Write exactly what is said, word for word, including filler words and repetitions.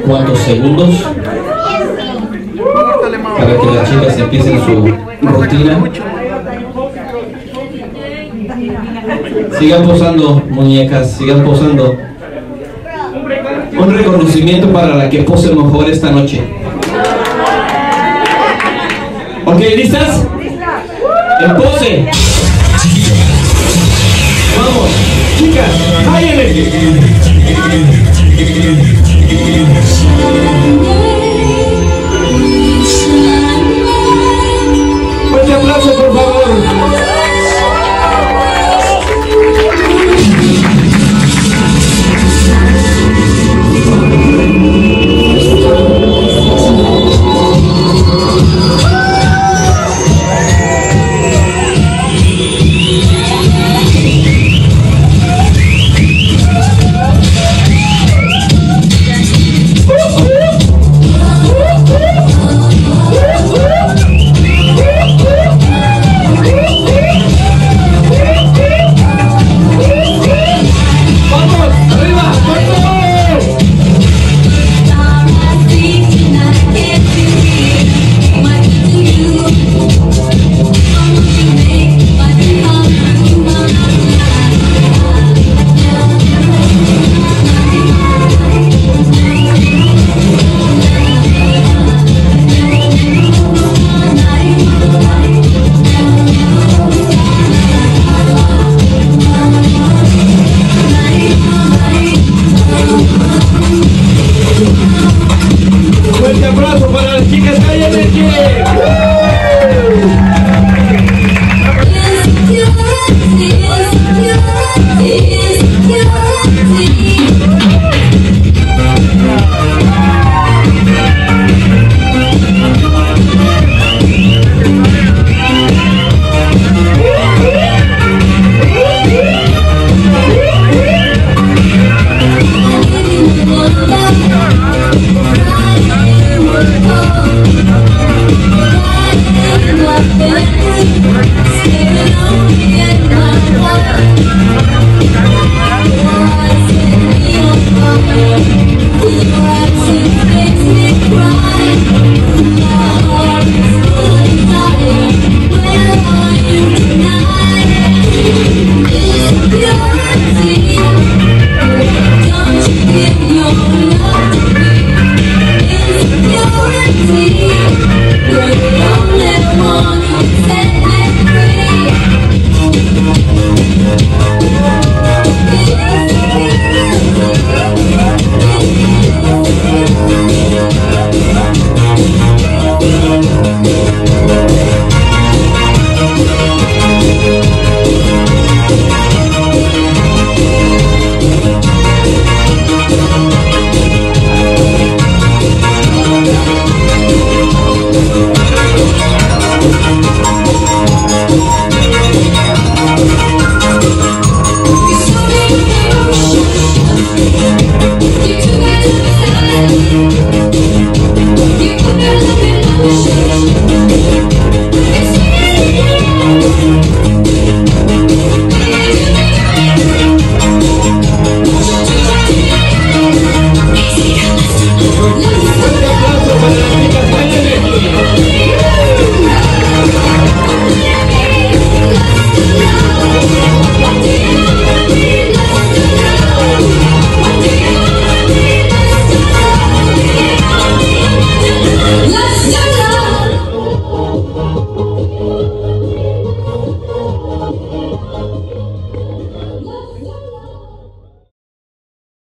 cuantos segundos para que las chicas empiecen su rutina. Sigan posando, muñecas, sigan posando. Un reconocimiento para la que pose mejor esta noche. Ok, ¿listas? En pose. Vamos, chicas, váyanle. Fuerte aplauso, por favor. Fuerte aplauso para las chicas High Energy. We'll be right back.